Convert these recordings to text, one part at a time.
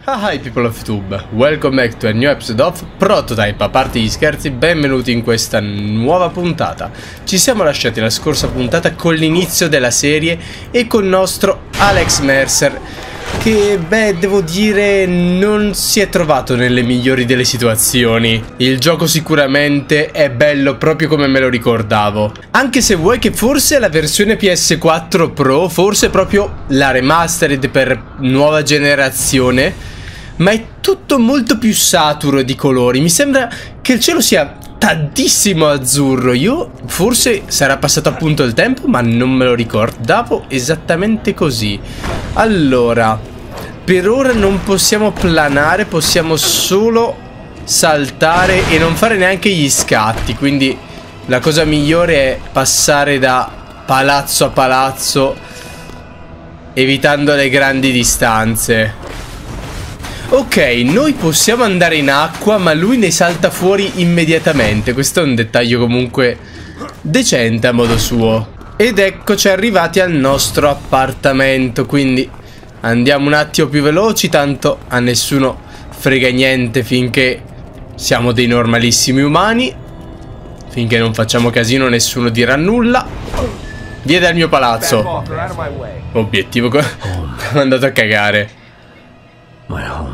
Hi people of YouTube, welcome back to a new episode of Prototype. A parte gli scherzi, benvenuti in questa nuova puntata. Ci siamo lasciati la scorsa puntata con l'inizio della serie e con il nostro Alex Mercer, che devo dire non si è trovato nelle migliori delle situazioni. Il gioco sicuramente è bello proprio come me lo ricordavo, anche se vuoi che forse la versione PS4 Pro, forse proprio la remastered per nuova generazione, ma è tutto molto più saturo di colori. Mi sembra che il cielo sia tantissimo azzurro. Io forse sarà passato appunto il tempo, ma non me lo ricordavo esattamente così. Allora, per ora non possiamo planare, possiamo solo saltare e non fare neanche gli scatti. Quindi la cosa migliore è passare da palazzo a palazzo, evitando le grandi distanze. Ok, noi possiamo andare in acqua, ma lui ne salta fuori immediatamente. Questo è un dettaglio comunque decente a modo suo. Ed eccoci arrivati al nostro appartamento, quindi andiamo un attimo più veloci, tanto a nessuno frega niente finché siamo dei normalissimi umani. Finché non facciamo casino nessuno dirà nulla. Via dal mio palazzo. Obiettivo è andato a cagare. My home.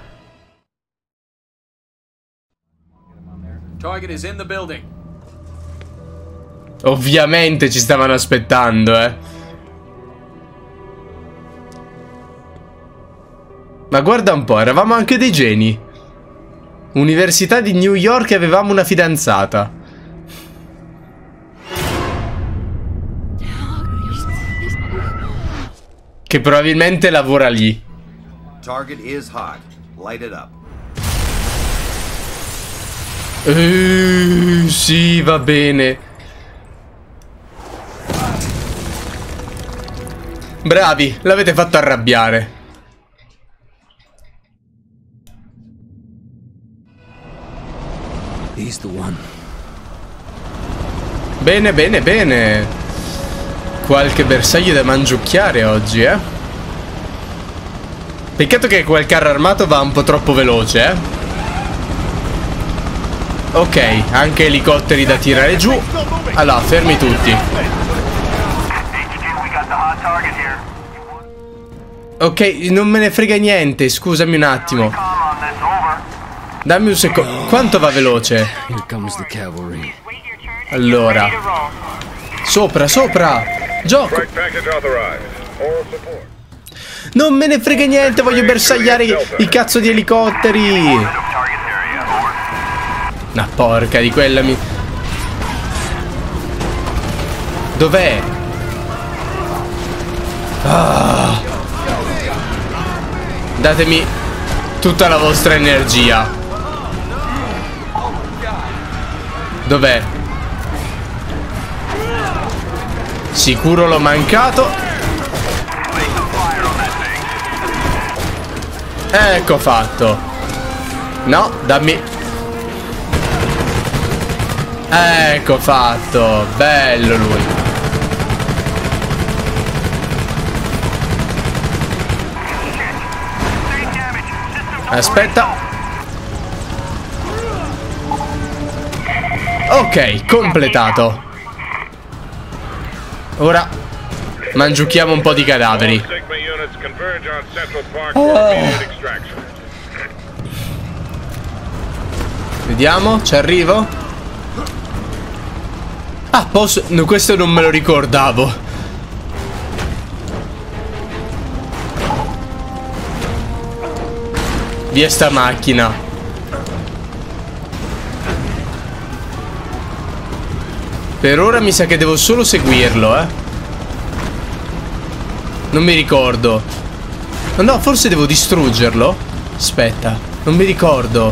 Target is in the building. Ovviamente ci stavano aspettando, Ma guarda un po', eravamo anche dei geni. Università di New York e avevamo una fidanzata. Che probabilmente lavora lì. Target is hot. Light it up. Sì, va bene. Bravi, l'avete fatto arrabbiare. He's the one. Bene, bene, bene. Qualche bersaglio da mangiucchiare oggi, Peccato che quel carro armato va un po' troppo veloce, Ok, anche elicotteri da tirare giù. Allora, fermi tutti. Ok, non me ne frega niente, scusami un attimo. Dammi un secondo. Quanto va veloce? Here comes the cavalry. Allora. Sopra, sopra. Gioco. Non me ne frega niente, voglio bersagliare i cazzo di elicotteri. Una porca di quella mi... Dov'è? Ah. Datemi tutta la vostra energia. Dov'è? Sicuro l'ho mancato. Ecco fatto. No, dammi. Ecco fatto. Bello lui. Aspetta. Ok, completato. Ora mangiucchiamo un po' di cadaveri. Vediamo, ci arrivo. Ah, posso... No, questo non me lo ricordavo. Via sta macchina. Per ora mi sa che devo solo seguirlo, Non mi ricordo. No, forse devo distruggerlo. Aspetta, non mi ricordo.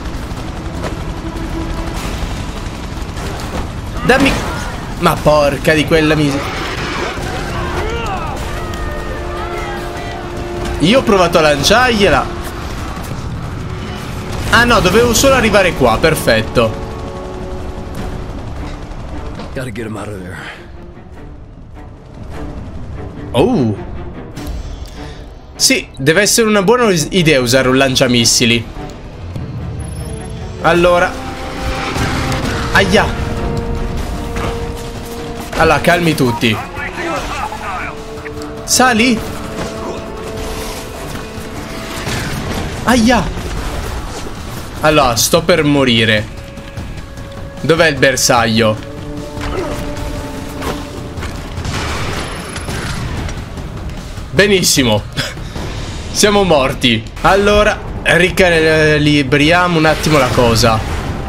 Dammi... Ma porca di quella Io ho provato a lanciargliela. Ah no, dovevo solo arrivare qua, perfetto. Gotta get him out of there. Oh. Sì, deve essere una buona idea usare un lanciamissili. Allora. Aia. Allora, calmi tutti. Sali. Aia. Allora, sto per morire. Dov'è il bersaglio? Benissimo. Siamo morti. Allora, ricalibriamo un attimo la cosa.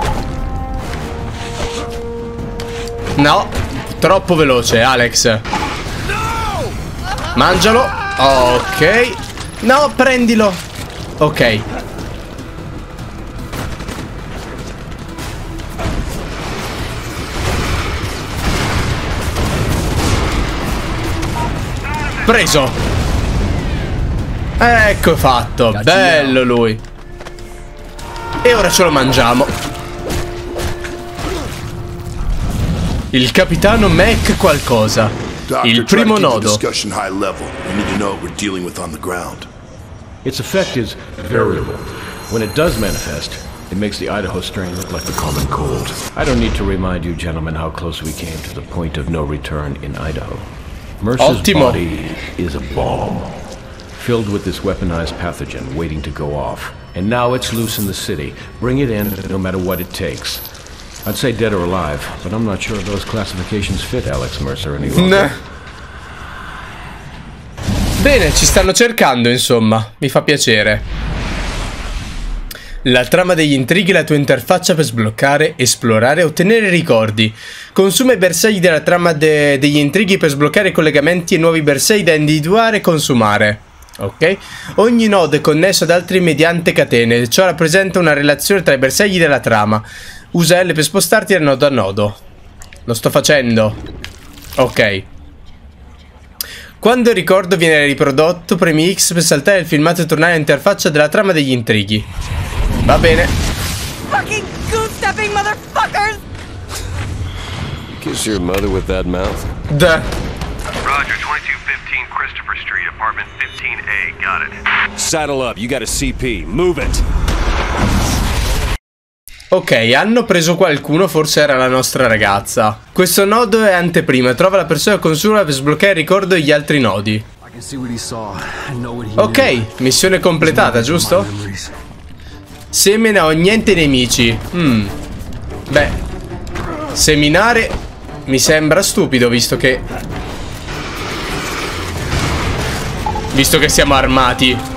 No, troppo veloce, Alex. Mangialo. Ok. No, prendilo. Ok. Preso. Ecco fatto. Bello lui. E ora ce lo mangiamo. Il capitano Mac qualcosa. Il primo nodo. Its effect is variable. When it does manifest, it makes the Idaho strain look like the common cold. I don't need to remind you gentlemen how close we came to the point of no return in Idaho. Mercer's body is a bomb, filled with this weaponized pathogen waiting to go off. And now it's loose in the city. Bring it in no matter what it takes. I'd say dead or alive, but I'm not sure those classifications fit Alex Mercer any longer. Bene, ci stanno cercando, insomma. Mi fa piacere. La trama degli intrighi è la tua interfaccia per sbloccare, esplorare e ottenere ricordi. Consuma i bersagli della trama degli intrighi per sbloccare collegamenti e nuovi bersagli da individuare e consumare. Ok? Ogni nodo è connesso ad altri mediante catene. Ciò rappresenta una relazione tra i bersagli della trama. Usa L per spostarti da nodo a nodo. Lo sto facendo. Ok. Quando il ricordo viene riprodotto, premi X per saltare il filmato e tornare all'interfaccia della trama degli intrighi. Va bene. Fucking goose-stepping motherfuckers! Kiss your mother with that mouth. Roger, 2215 Christopher Street, apartment 15A, got it. Saddle up, you got a CP. Move it. Ok, hanno preso qualcuno, forse era la nostra ragazza. Questo nodo è anteprima, trova la persona che consuma per sbloccare il ricordo degli altri nodi. Ok, missione completata, giusto? Semina o niente nemici. Beh, seminare mi sembra stupido, visto che siamo armati.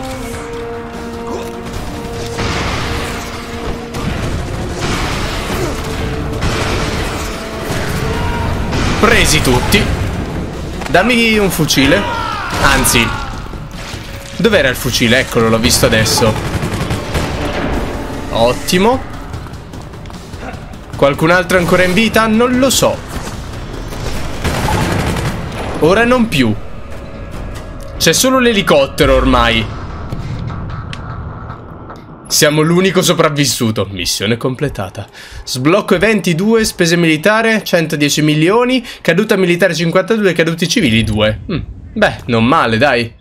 Presi tutti. Dammi un fucile. Anzi, dov'era il fucile? Eccolo, l'ho visto adesso. Ottimo. Qualcun altro ancora in vita? Non lo so. Ora non più. C'è solo l'elicottero ormai. Siamo l'unico sopravvissuto. Missione completata. Sblocco eventi 2, spese militare 110 milioni, caduta militare 52, caduti civili 2. Beh, non male, dai.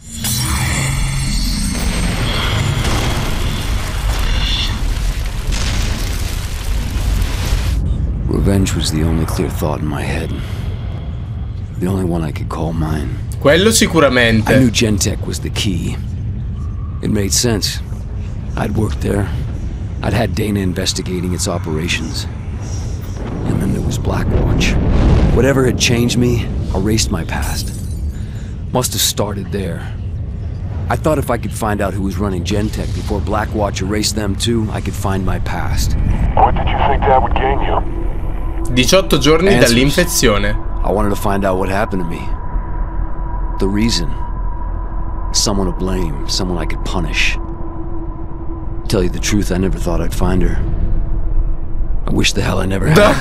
Revenge was the only clear thought in my head. The only one I could call mine. Quello sicuramente. I knew Gentek was the key. It made sense. I'd worked there. I'd had Dana investigating its operations. And then there was Blackwatch. Whatever had changed me, erased my past. Must have started there. I thought if I could find out who was running Gentek before Blackwatch erased them too, I could find my past. What did you think that would gain you? 18 giorni dall'infezione. I wanted to find out what happened to me. The reason. Someone to blame, someone I could punish. Tell you the truth, I never thought I'd find her. I wish the hell I never had.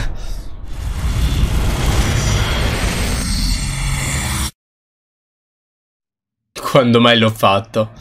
Quando mai l'ho fatto?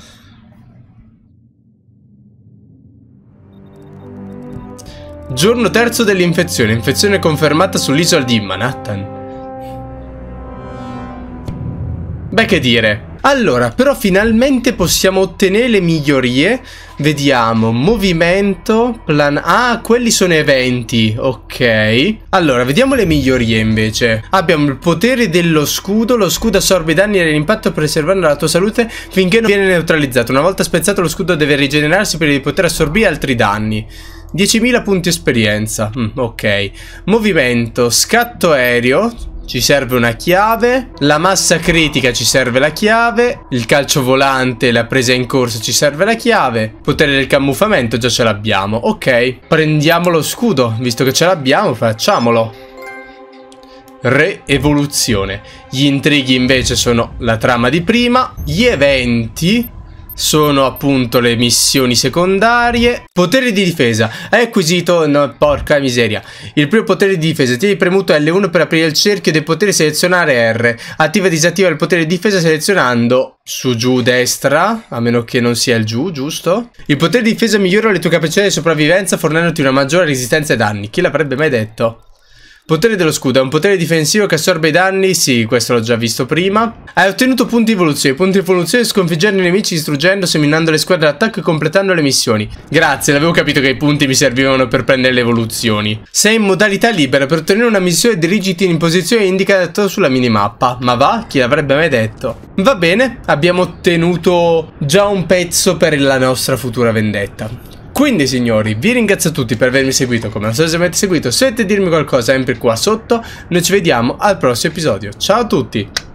Giorno terzo dell'infezione. Infezione confermata sull'isola di Manhattan. Beh, che dire. Allora, però finalmente possiamo ottenere le migliorie. Vediamo, movimento, plan... Ah, quelli sono eventi, ok. Allora, vediamo le migliorie invece. Abbiamo il potere dello scudo. Lo scudo assorbe i danni dell'impatto preservando la tua salute finché non viene neutralizzato. Una volta spezzato lo scudo deve rigenerarsi per poter assorbire altri danni. 10.000 punti esperienza, ok. Movimento, scatto aereo, ci serve una chiave. La massa critica ci serve la chiave. Il calcio volante, la presa in corsa ci serve la chiave. Potere del camuffamento già ce l'abbiamo, ok. Prendiamo lo scudo, visto che ce l'abbiamo facciamolo. Re-evoluzione. Gli intrighi invece sono la trama di prima. Gli eventi sono appunto le missioni secondarie. Potere di difesa. Hai acquisito... No, porca miseria. Il primo potere di difesa. Tieni premuto L1 per aprire il cerchio dei poteri, selezionare R. Attiva e disattiva il potere di difesa selezionando su, giù, destra. A meno che non sia il giù, giusto? Il potere di difesa migliora le tue capacità di sopravvivenza fornendoti una maggiore resistenza ai danni. Chi l'avrebbe mai detto? Potere dello scudo, è un potere difensivo che assorbe i danni, sì, questo l'ho già visto prima. Hai ottenuto punti di evoluzione, sconfiggendo i nemici distruggendo, seminando le squadre d'attacco e completando le missioni. Grazie, l'avevo capito che i punti mi servivano per prendere le evoluzioni. Sei in modalità libera, per ottenere una missione dirigiti in posizione indicata sulla minimappa. Ma va, chi l'avrebbe mai detto? Va bene, abbiamo ottenuto già un pezzo per la nostra futura vendetta. Quindi signori, vi ringrazio a tutti per avermi seguito, come al solito se mi avete seguito, se volete dirmi qualcosa sempre qua sotto, noi ci vediamo al prossimo episodio. Ciao a tutti!